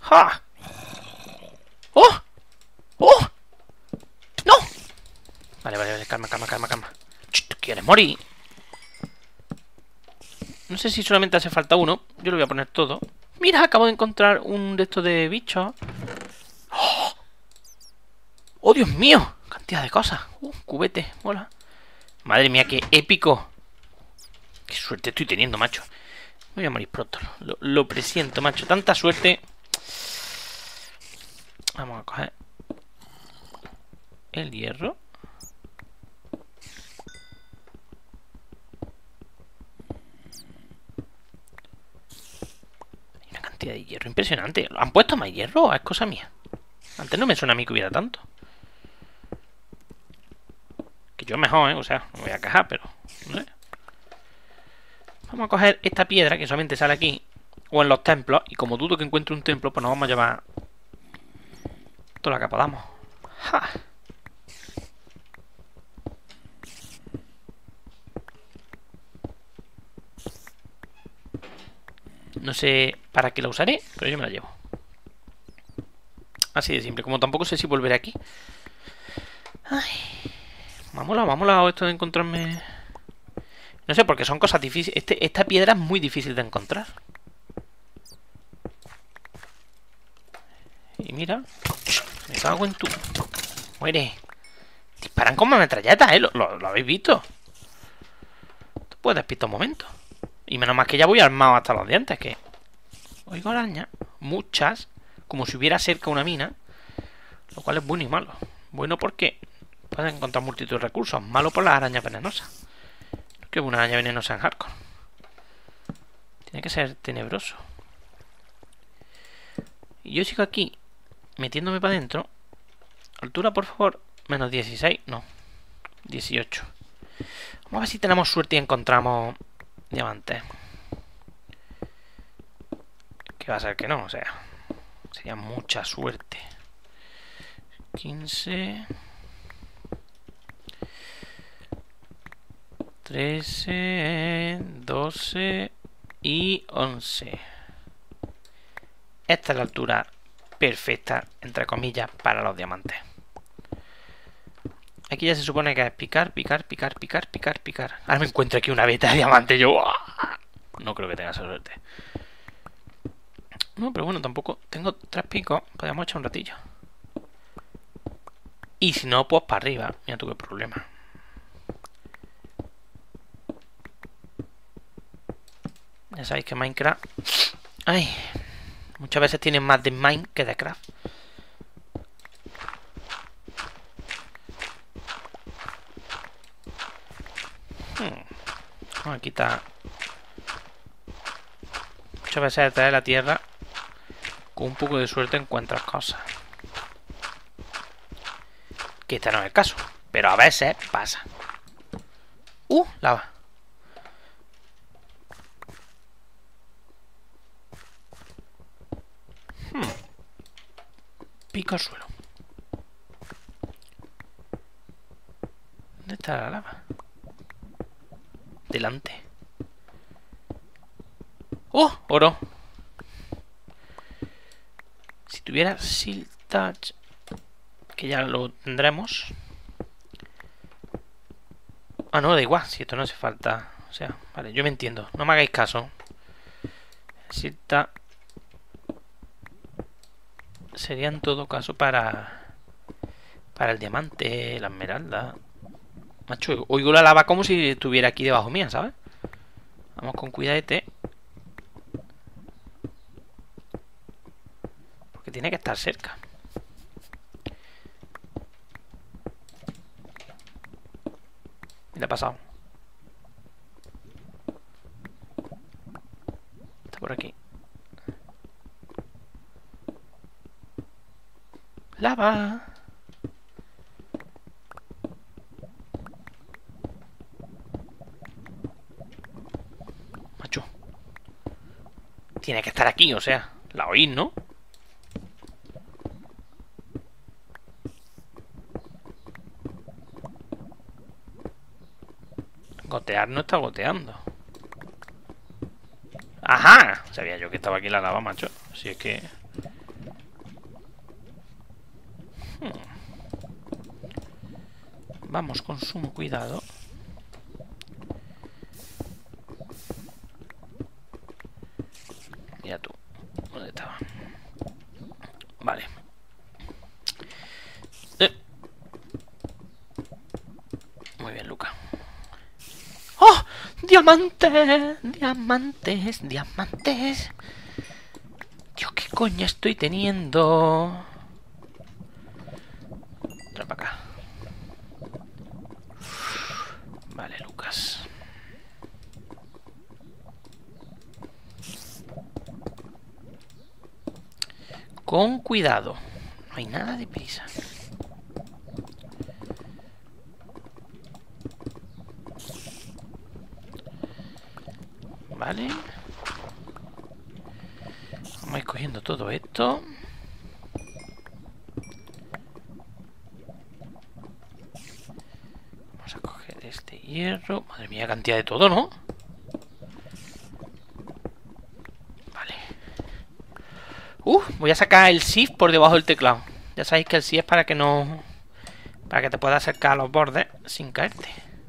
¡Ja! ¡Oh! ¡Oh! ¡No! Vale, vale, vale, calma, calma, calma, calma. ¿Tú quieres morir? No sé si solamente hace falta uno. Yo lo voy a poner todo. Mira, acabo de encontrar un de estos de bichos. ¡Oh! ¡Oh, Dios mío! Cantidad de cosas. Cubete, mola. Madre mía, qué épico. Qué suerte estoy teniendo, macho. Me voy a morir pronto. Lo presiento, macho. Tanta suerte. Vamos a coger el hierro. Hay una cantidad de hierro impresionante. ¿Han puesto más hierro o es cosa mía? Antes no me suena a mí que hubiera tanto. Que yo mejor, ¿eh? O sea, no me voy a quejar, pero... no sé. Vamos a coger esta piedra que solamente sale aquí. O en los templos. Y como dudo que encuentre un templo, pues nos vamos a llevar toda la que podamos. ¡Ja! No sé para qué la usaré, pero yo me la llevo. Así de simple. Como tampoco sé si volveré aquí. Ay. Vámonos esto de encontrarme... No sé, porque son cosas difíciles. Esta piedra es muy difícil de encontrar. Y mira. Me cago en tu... Muere. Disparan con metralletas, ¿eh? ¿Lo habéis visto? Te puedes despistar un momento. Y menos mal que ya voy armado hasta los dientes, que... Oigo arañas. Muchas. Como si hubiera cerca una mina. Lo cual es bueno y malo. Bueno porque puedes encontrar multitud de recursos. Malo por las arañas venenosas. Que una araña venenosa en hardcore. Tiene que ser tenebroso. Y yo sigo aquí, metiéndome para adentro. Altura, por favor. Menos 16. No. 18. Vamos a ver si tenemos suerte y encontramos diamantes. Que va a ser que no, o sea. Sería mucha suerte. 15... 13, 12 y 11. Esta es la altura perfecta, entre comillas, para los diamantes. Aquí ya se supone que es picar, picar, picar, picar, picar, picar. Ahora me encuentro aquí una beta de diamante. Yo no creo que tenga esa suerte. No, pero bueno, tampoco. Tengo 3 picos. Podríamos echar un ratillo. Y si no, pues para arriba. Mira tú qué problema. Ya sabéis que Minecraft... Ay, muchas veces tiene más de Mine que de Craft. Vamos a quitar... Muchas veces detrás de la tierra, con un poco de suerte encuentras cosas. Que este no es el caso, pero a veces pasa. Lava. Pico al suelo. ¿Dónde está la lava? Delante. ¡Oh! Oro. Si tuviera Silk Touch, que ya lo tendremos. Ah, no, da igual. Si esto no hace falta. O sea, vale, yo me entiendo. No me hagáis caso. Silk Touch sería en todo caso para el diamante, la esmeralda. Macho, oigo la lava como si estuviera aquí debajo mía, ¿sabes? Vamos con cuidadete. Porque tiene que estar cerca. ¿Qué le ha pasado? Está por aquí. Lava. Macho. Tiene que estar aquí, o sea, la oís, ¿no? Gotear no está goteando. ¡Ajá! Sabía yo que estaba aquí la lava, macho. Si es que... Vamos con sumo cuidado. Mira tú. ¿Dónde estaba? Vale. Muy bien, Luca. ¡Oh! ¡Diamantes! ¡Diamantes! ¡Diamantes! Dios, ¿qué coña estoy teniendo? Trae para acá. Vale, Lucas. Con cuidado. No hay nada de prisa. Vale. Vamos a ir cogiendo todo esto. Vamos a coger este hierro. Madre mía, cantidad de todo, ¿no? Vale. Voy a sacar el shift por debajo del teclado. Ya sabéis que el shift es para que no... para que te puedas acercar a los bordes sin caerte.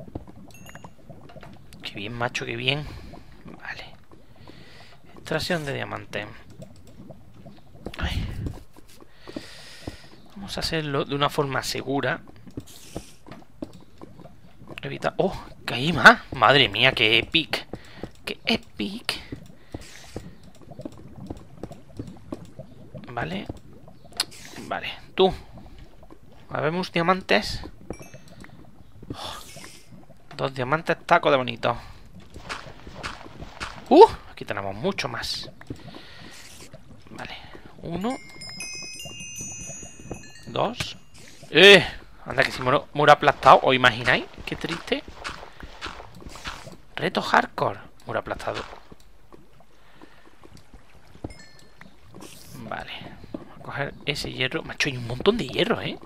Qué bien, macho, qué bien. Vale. Extracción de diamante. Ay. Vamos a hacerlo de una forma segura. Evita... ¡Oh! ¡Que hay más! ¡Madre mía, qué epic! ¡Qué epic! Vale. Vale. Tú. Habemos diamantes. Oh, 2 diamantes taco de bonito. Aquí tenemos mucho más. Vale. 1. 2. Anda que si muero aplastado. ¿Os imagináis? Qué triste. Reto hardcore. Muro aplastado. Vale. Vamos a coger ese hierro. Macho, hay un montón de hierro, ¿eh?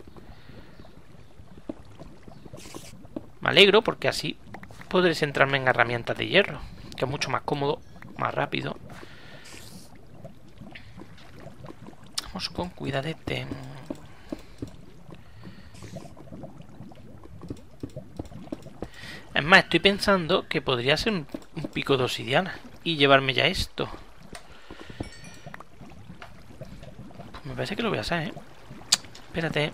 Me alegro porque así podré centrarme en herramientas de hierro, que es mucho más cómodo, más rápido. Vamos con cuidadete. Es más, estoy pensando que podría ser un pico de obsidiana y llevarme ya esto. Pues me parece que lo voy a hacer, ¿eh? Espérate.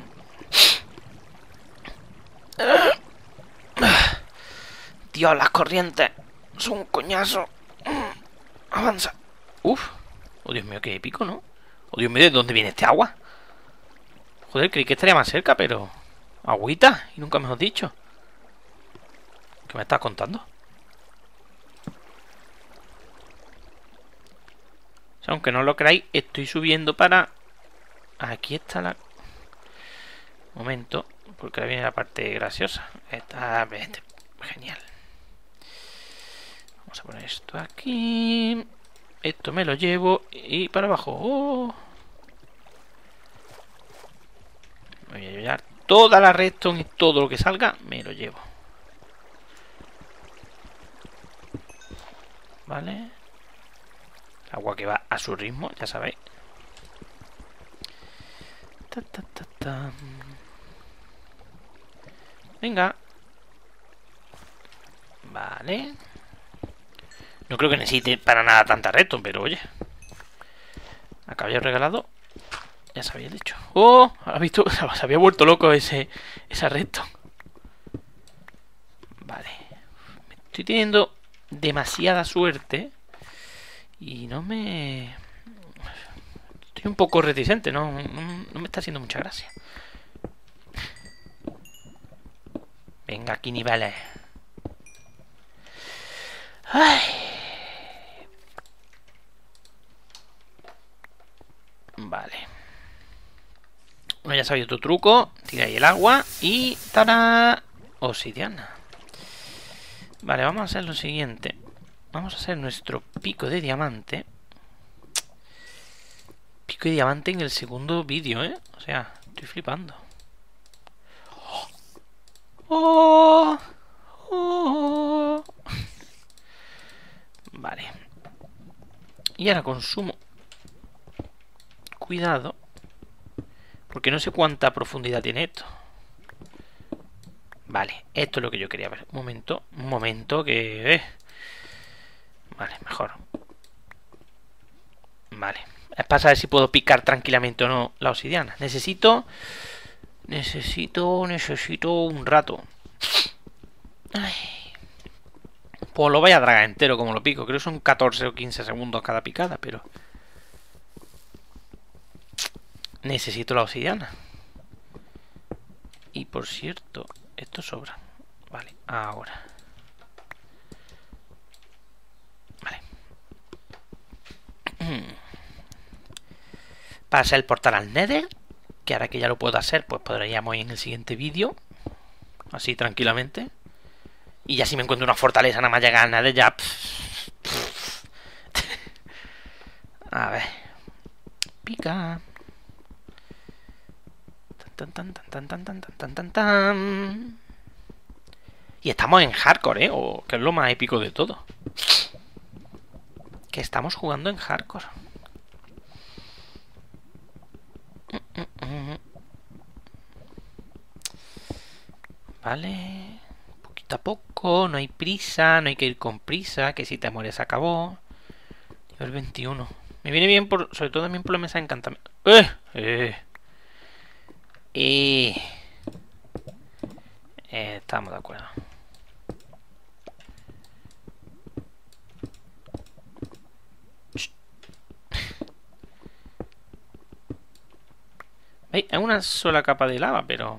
Dios, las corrientes son un coñazo. Avanza. Uf. Oh, Dios mío, qué épico, ¿no? Oh, Dios mío, ¿de dónde viene este agua? Joder, creí que estaría más cerca, pero... agüita, y nunca mejor dicho. ¿Qué me estás contando? O sea, aunque no lo creáis, estoy subiendo para... Aquí está la... Momento, porque ahora viene la parte graciosa. Está... Genial. Vamos a poner esto aquí. Esto me lo llevo y para abajo. ¡Oh! Me voy a llevar toda la redstone y todo lo que salga me lo llevo. Vale. Agua que va a su ritmo, ya sabéis. Venga. Vale. No creo que necesite para nada tanta redstone, pero oye. A caballo regalado. Ya se había dicho. ¡Oh! ¿Has visto? Se había vuelto loco esa redstone. Vale. Estoy teniendo demasiada suerte. Y no me... Estoy un poco reticente, no me está haciendo mucha gracia. Venga, aquí niveles. Ay. Vale. Bueno, ya sabéis otro truco. Tira ahí el agua y... ¡Tarán! Obsidiana. Vale, vamos a hacer lo siguiente. Vamos a hacer nuestro pico de diamante. Pico de diamante en el segundo vídeo, ¿eh? O sea, estoy flipando. ¡Oh! ¡Oh! Vale. Y ahora consumo. Cuidado. Porque no sé cuánta profundidad tiene esto. Vale, esto es lo que yo quería ver. Un momento que... Vale, mejor. Vale. Es para saber si puedo picar tranquilamente o no la obsidiana. Necesito un rato. Ay. Pues lo voy a dragar entero como lo pico. Creo que son 14 o 15 segundos cada picada, pero... Necesito la obsidiana. Y por cierto, esto sobra. Vale, ahora. Vale. Para hacer el portal al Nether, que ahora que ya lo puedo hacer, pues podríamos ir en el siguiente vídeo. Así tranquilamente. Y ya si me encuentro una fortaleza nada más llegar al Nether ya... A ver. Pica. Y estamos en hardcore, o que es lo más épico de todo. Que estamos jugando en hardcore. Vale. Poquito a poco, no hay prisa, no hay que ir con prisa, que si te mueres acabó. Nivel 21. Me viene bien, sobre todo también por la mesa de encantamiento. Estamos de acuerdo. ¿Veis? Es una sola capa de lava, pero...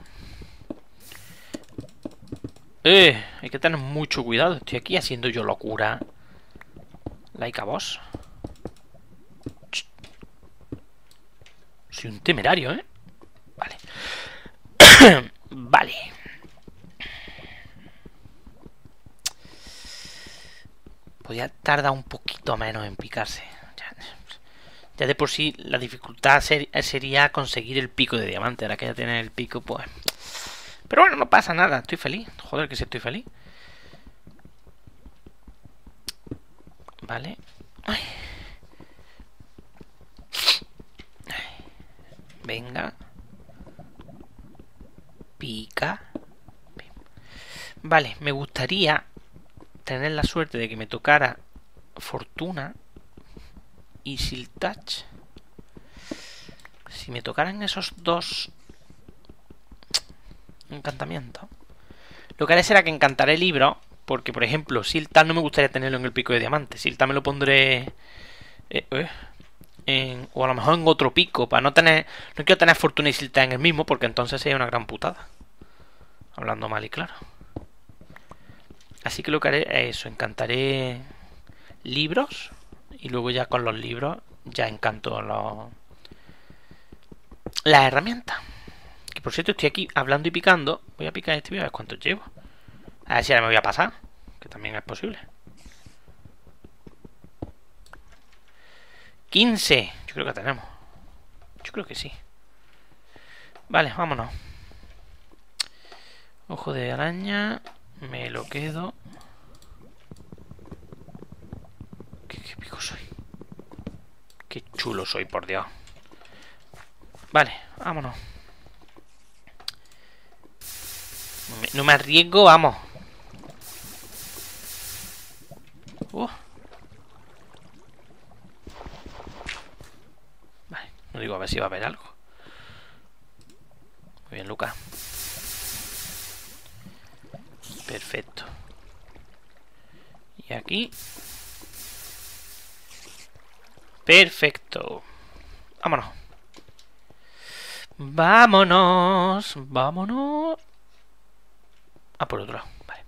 hay que tener mucho cuidado. Estoy aquí haciendo yo locura. Like a boss. Soy un temerario, ¿eh? Vale. Vale. Podría tardar un poquito menos en picarse. Ya de por sí la dificultad sería conseguir el pico de diamante. Ahora que ya tiene el pico, pues... Pero bueno, no pasa nada. Estoy feliz. Joder, que sí estoy feliz. Vale. Ay. Venga. Pica. Vale, me gustaría tener la suerte de que me tocara Fortuna y Silk Touch. Si me tocaran esos dos encantamientos, lo que haré será que encantaré libros. Porque, por ejemplo, Silk Touch no me gustaría tenerlo en el pico de diamante. Silk Touch me lo pondré o a lo mejor en otro pico. Para no tener... No quiero tener Fortuna y Silk Touch en el mismo, porque entonces sería una gran putada. Hablando mal y claro. Así que lo que haré es eso. Encantaré libros. Y luego ya con los libros ya encanto las herramientas. Que por cierto estoy aquí hablando y picando. Voy a picar este vídeo a ver cuánto llevo. A ver si ahora me voy a pasar. Que también es posible. 15. Yo creo que tenemos. Yo creo que sí. Vale, vámonos. Ojo de araña. Me lo quedo. Qué pico soy. Qué chulo soy, por Dios. Vale, vámonos. No me arriesgo, vamos. Vale, no digo a ver si va a haber algo. Muy bien, Lucas. Perfecto. Y aquí. Perfecto. Vámonos. Vámonos. Vámonos. Ah, por otro lado. Vale.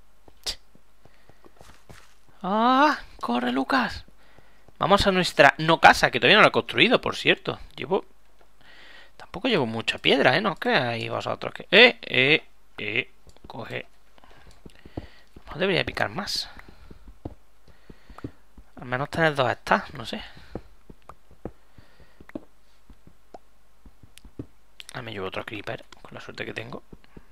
¡Ah! ¡Corre, Lucas! Vamos a nuestra no casa, que todavía no la he construido, por cierto. Tampoco llevo mucha piedra, ¿eh? No creáis vosotros que... Coge. No debería picar más. Al menos tener dos estas, no sé. Ah, me llevo otro creeper, con la suerte que tengo.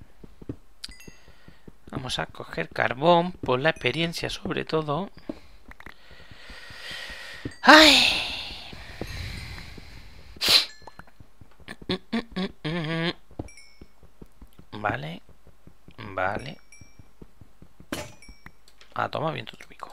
Vamos a coger carbón, por la experiencia sobre todo. ¡Ay! Toma viento trópico.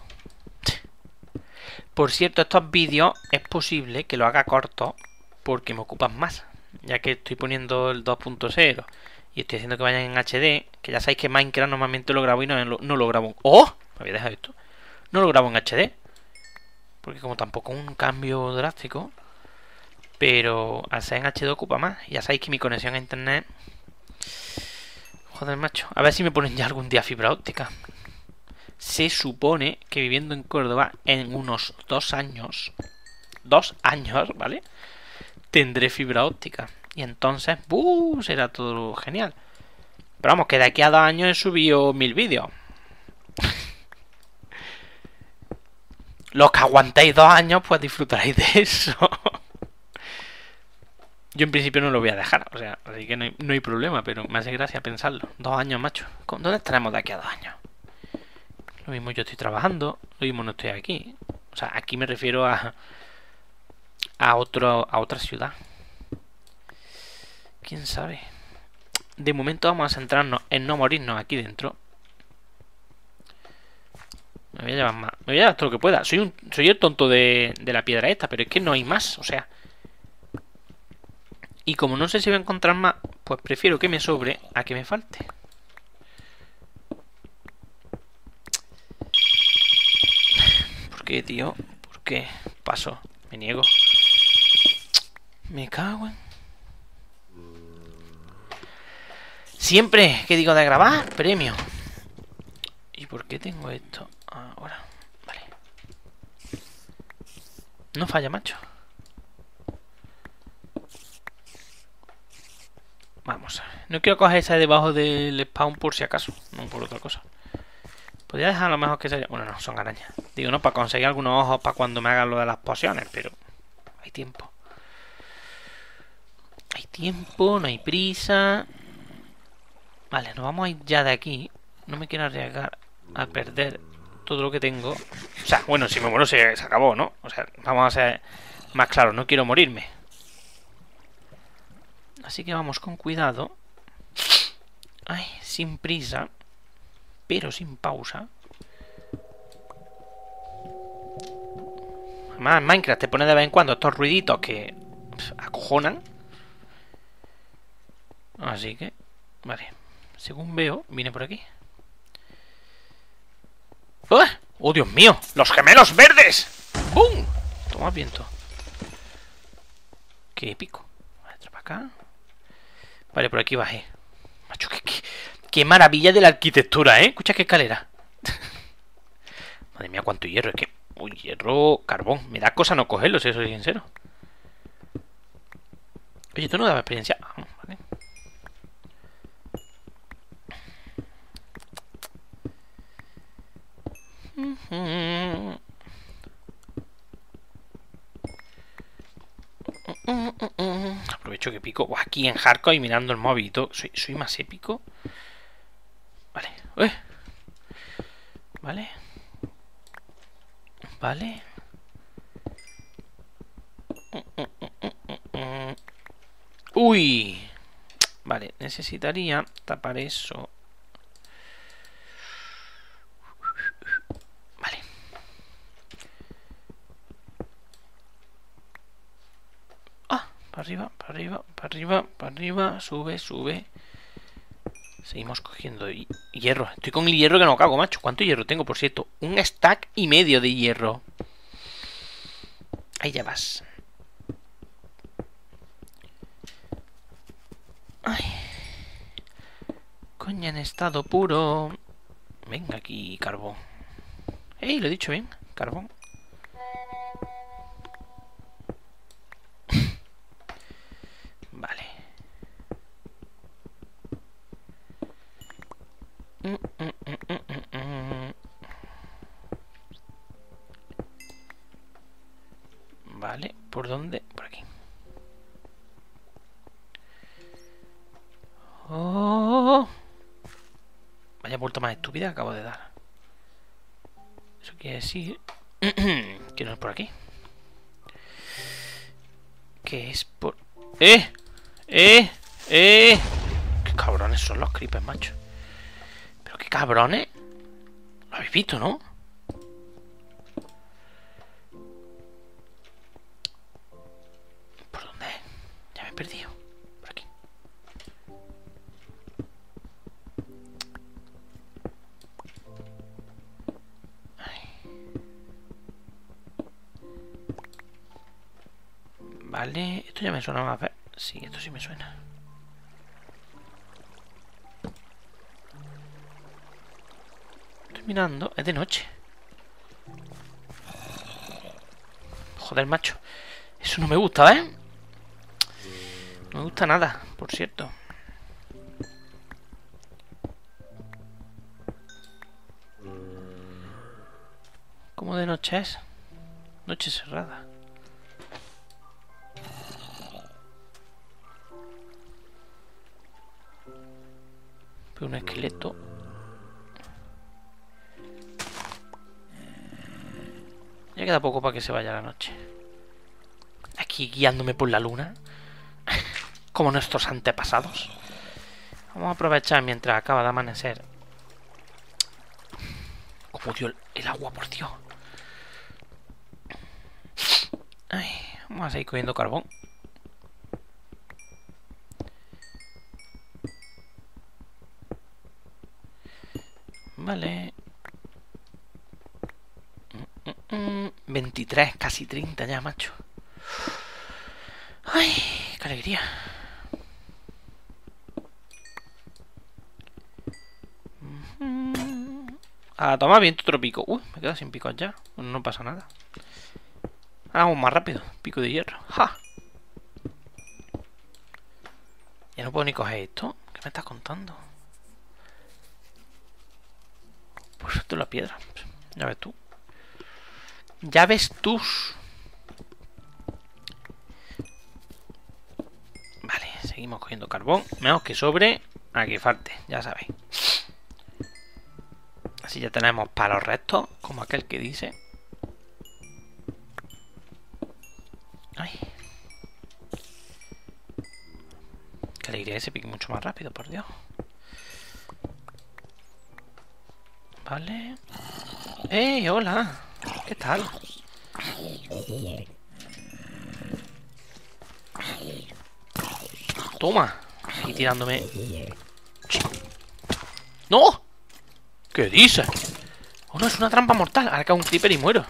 Por cierto, estos vídeos es posible que lo haga corto porque me ocupan más. Ya que estoy poniendo el 2.0 y estoy haciendo que vayan en HD. Que ya sabéis que Minecraft normalmente lo grabo y no lo grabo. ¡Oh! Me había dejado esto. No lo grabo en HD. Porque como tampoco es un cambio drástico. Pero al ser en HD ocupa más. Ya sabéis que mi conexión a internet... Joder, macho. A ver si me ponen ya algún día fibra óptica. Se supone que viviendo en Córdoba en unos 2 años... 2 años, ¿vale? Tendré fibra óptica. Y entonces... será todo genial. Pero vamos, que de aquí a 2 años he subido 1000 vídeos. Los que aguantéis 2 años, pues disfrutaréis de eso. Yo en principio no lo voy a dejar, o sea, así que no hay problema, pero me hace gracia pensarlo. 2 años, macho. ¿Dónde estaremos de aquí a 2 años? Lo mismo yo estoy trabajando, lo mismo no estoy aquí. O sea, aquí me refiero a otra ciudad. ¿Quién sabe? De momento vamos a centrarnos en no morirnos aquí dentro. Me voy a llevar más. Me voy a llevar todo lo que pueda. Soy el tonto de la piedra esta, pero es que no hay más, o sea... Y como no sé si voy a encontrar más, pues prefiero que me sobre a que me falte. ¿Por qué, tío? ¿Por qué? Paso. Me niego. Me cago en... Siempre que digo de grabar, premio. ¿Y por qué tengo esto ahora? Vale. No falla, macho. Vamos a ver. No quiero coger esa de debajo del spawn por si acaso, no por otra cosa. Podría dejar a lo mejor que sería... Bueno, no, son arañas. Digo, no, para conseguir algunos ojos para cuando me hagan lo de las pociones, pero... Hay tiempo. Hay tiempo, no hay prisa. Vale, nos vamos a ir ya de aquí. No me quiero arriesgar a perder todo lo que tengo. O sea, bueno, si me muero se acabó, ¿no? O sea, vamos a ser más claros, no quiero morirme. Así que vamos con cuidado. Ay, sin prisa. Pero sin pausa. Además, en Minecraft te pone de vez en cuando estos ruiditos que acojonan. Así que, vale. Según veo, viene por aquí. ¡Oh! ¡Oh, Dios mío! ¡Los gemelos verdes! ¡Bum! Toma viento. ¡Qué épico! Vale, para acá. Vale, por aquí bajé. Macho, qué maravilla de la arquitectura, ¿eh? Escucha qué escalera. Madre mía, cuánto hierro. Es que... Uy, hierro, carbón. Me da cosa no cogerlo, si soy sincero. Oye, ¿tú no dabas experiencia? Ah, vale. Aprovecho que pico aquí en hardcore y mirando el móvil y todo. Soy más épico. Vale. Vale. Vale. Uy. Vale, necesitaría tapar eso. Vale. Ah, para arriba, para arriba, para arriba, para arriba. Sube, sube. Seguimos cogiendo hierro. Estoy con el hierro que no cago, macho. ¿Cuánto hierro tengo, por cierto? 1,5 stack de hierro. Ahí ya vas. Ay. Coña, en estado puro. Venga aquí, carbón. ¡Ey! Lo he dicho bien. Carbón. Vale. Vale, ¿por dónde? Por aquí. Oh. Vaya vuelta más estúpida que acabo de dar. Eso quiere decir que no es por aquí. Que es por... ¡Eh! ¡Qué cabrones son los creepers, macho! Pero qué cabrones. Lo habéis visto, ¿no? Vale, esto ya me suena más. Sí, esto sí me suena. Estoy mirando, es de noche. Joder, macho. Eso no me gusta, ¿eh? No me gusta nada, por cierto. ¿Cómo de noche es? Noche cerrada. Pero un esqueleto. Ya queda poco para que se vaya la noche. Aquí guiándome por la luna. Como nuestros antepasados. Vamos a aprovechar mientras acaba de amanecer. Como dio el agua, por Dios. Ay, vamos a seguir cogiendo carbón. Vale. 23, casi 30 ya, macho. Ay, qué alegría. A tomar viento trópico. Uy, me quedo sin picos ya. Bueno, no pasa nada. Vamos más rápido. Pico de hierro. ¡Ja! Ya no puedo ni coger esto. ¿Qué me estás contando? Pues esto es la piedra. Ya ves tú. Ya ves tú. Vale, seguimos cogiendo carbón. Menos que sobre. A que falte, ya sabéis. Así ya tenemos palos rectos. Como aquel que dice. Ay. Qué alegría, ese pique mucho más rápido, por Dios. Vale. ¡Ey, hola! ¿Qué tal? Toma. Y tirándome. ¡No! ¿Qué dices? Oh, no, es una trampa mortal. Ahora cae un creeper y muero.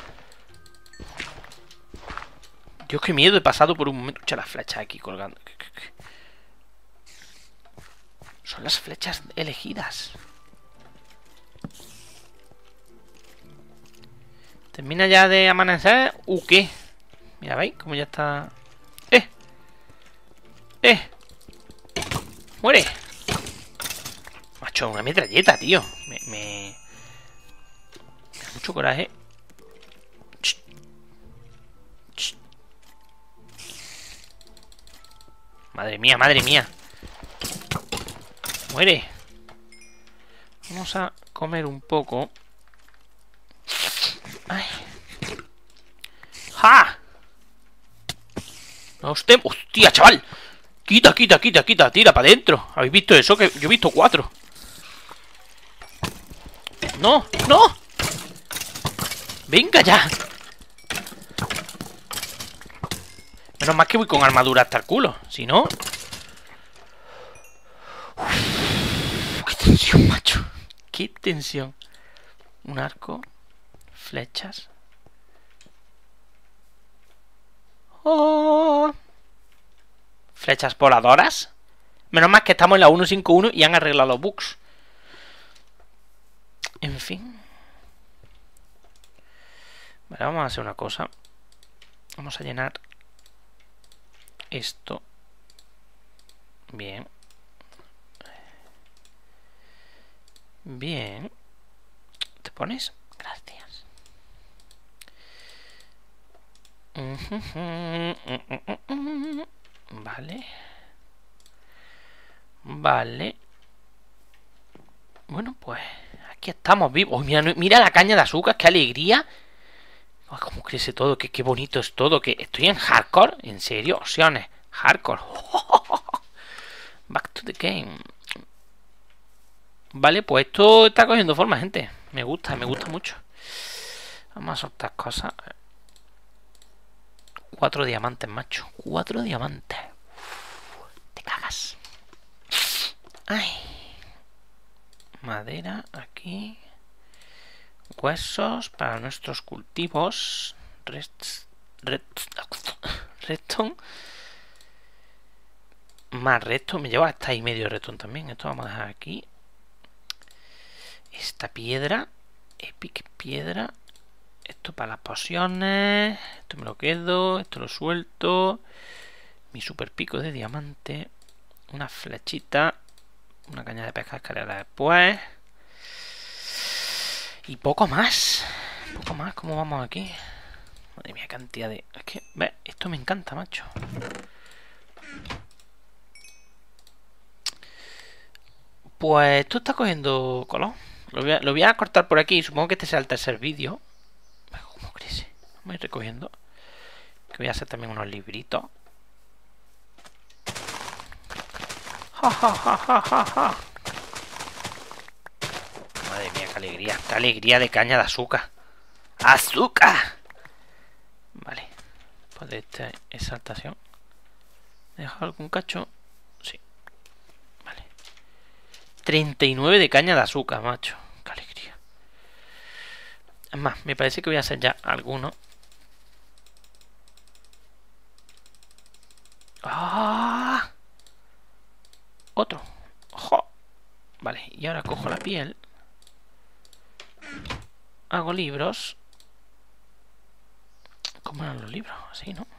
Dios, qué miedo. He pasado por un momento. Echa las flechas aquí colgando. Son las flechas elegidas. ¿Termina ya de amanecer? ¿Qué? Mira, ¿veis? Como ya está... ¡Muere! Macho, una metralleta, tío. Me da mucho coraje. Madre mía, madre mía. Muere. Vamos a comer un poco. Ay. ¡Ja! No, usted... ¡Hostia, chaval! Quita, quita, quita, quita. Tira para adentro. ¿Habéis visto eso? Que yo he visto 4. ¡No! ¡No! ¡Venga ya! Menos mal que voy con armadura hasta el culo. Si no... Uf, ¡qué tensión, macho! ¡Qué tensión! Un arco. Flechas. ¡Oh! Flechas voladoras. Menos mal que estamos en la 1.5.1 y han arreglado los bugs. En fin. Vale, vamos a hacer una cosa. Vamos a llenar esto. Bien. Bien. ¿Te pones? Gracias. Vale. Vale. Bueno, pues aquí estamos vivos. Oh, mira, mira la caña de azúcar, qué alegría. Oh, cómo crece todo, qué bonito es todo. Que estoy en hardcore, en serio, opciones. Hardcore. Back to the game. Vale, pues esto está cogiendo forma, gente. Me gusta mucho. Vamos a soltar cosas. 4 diamantes, macho. 4 diamantes. Te cagas. Ay. Madera aquí. Huesos para nuestros cultivos. redstone. Más redstone. Me lleva hasta ahí medio redstone también. Esto vamos a dejar aquí. Esta piedra. Epic piedra. Esto para las pociones. Esto me lo quedo. Esto lo suelto. Mi super pico de diamante. Una flechita. Una caña de pesca escalera después. Y poco más. Poco más. ¿Cómo vamos aquí? Madre mía, cantidad de... Es que, ¿ves? Esto me encanta, macho. Pues esto está cogiendo color. Lo voy a cortar por aquí. Supongo que este será el tercer vídeo. ¿Cómo crece? Vamos a ir recogiendo. Que voy a hacer también unos libritos. ¡Ja, ja, ja, ja, ja, ja! Madre mía, qué alegría. Qué alegría de caña de azúcar. ¡Azúcar! Vale. Pues de esta exaltación. ¿He dejado algún cacho? Sí. Vale. 39 de caña de azúcar, macho. Qué alegría. Es más, me parece que voy a hacer ya alguno. ¡Ah! Otro. ¡Jo! Vale, y ahora cojo la piel. Hago libros. ¿Cómo eran los libros? Así, ¿no?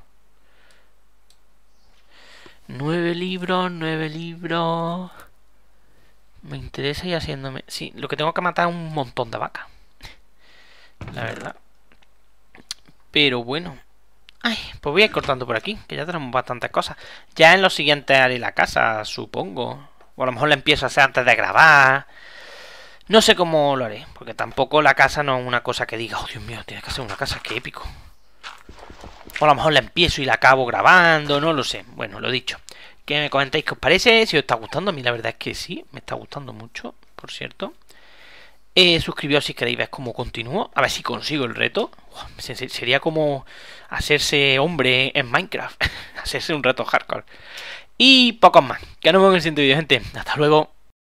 9 libros, 9 libros. Me interesa ir haciéndome... Sí, lo que tengo que matar es un montón de vacas. La verdad. Pero bueno. Ay, pues voy a ir cortando por aquí, que ya tenemos bastantes cosas. Ya en los siguientes haré la casa, supongo. O a lo mejor la empiezo a hacer antes de grabar. No sé cómo lo haré, porque tampoco la casa no es una cosa que diga, oh Dios mío, tienes que hacer una casa, qué épico. O a lo mejor la empiezo y la acabo grabando, no lo sé. Bueno, lo dicho. Que me comentéis qué os parece, si os está gustando. A mí la verdad es que sí, me está gustando mucho, por cierto. Suscribíos si queréis ver cómo continúo. A ver si consigo el reto. Sería como hacerse hombre en Minecraft. Hacerse un reto hardcore. Y pocos más. Que nos vemos en el siguiente vídeo, gente. Hasta luego.